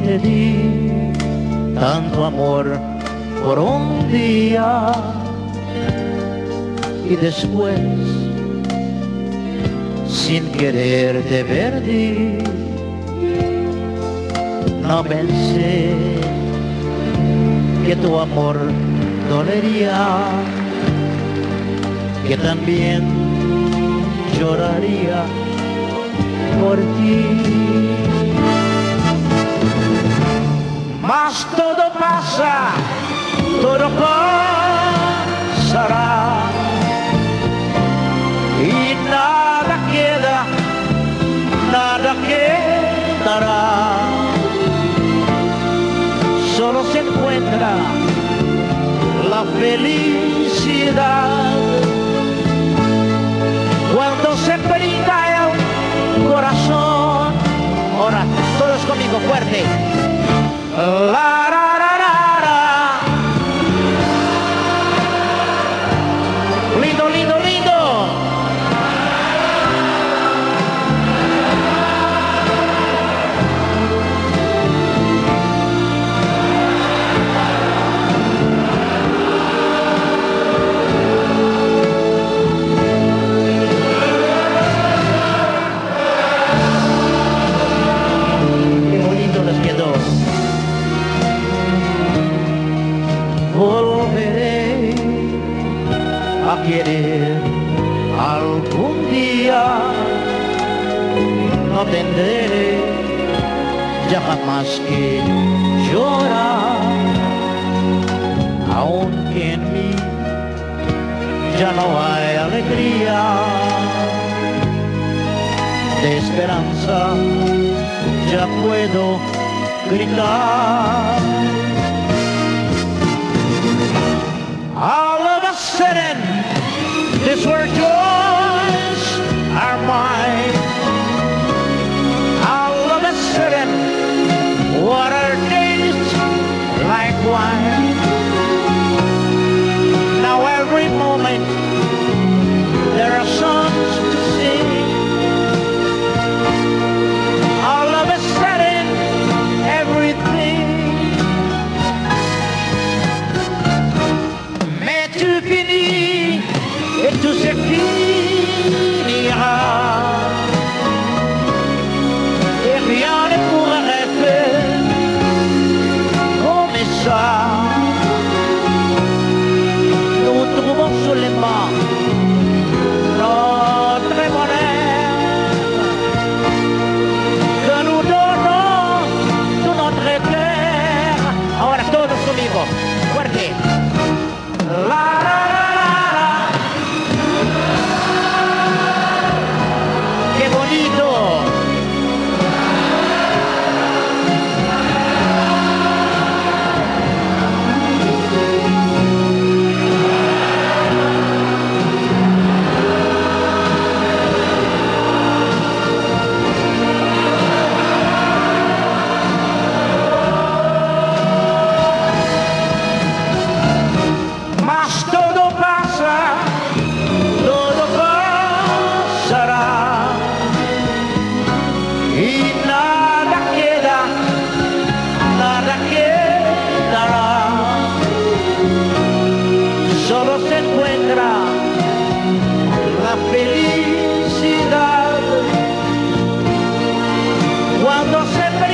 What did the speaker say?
te di tanto amor por un día y después sin querer te perdí. No pensé que tu amor dolería, que también lloraría por ti. Mas todo pasa, todo pasará y nada queda, nada quedará. Solo se encuentra la felicidad cuando se brinda el corazón. Ahora, todos conmigo, fuerte. La, ra, ra, ra, ra. Lindo, lindo, lindo. Volveré a querer algún día, no tendré ya jamás que llorar, aunque en mí ya no hay alegría, de esperanza ya puedo gritar. All of a sudden, this world joys are mine. All of a sudden, what are days like wine? Now every moment, there are songs to sing. All of a sudden, everything fini et tout se finira et rien ne pourrait faire comme ça. Nous trouvons seulement notre bonheur que nous donnons tout notre cœur. Ahora todos conmigo, fuerte. La, la, la, la, la. ¡Qué bonito! Solo se encuentra la felicidad cuando se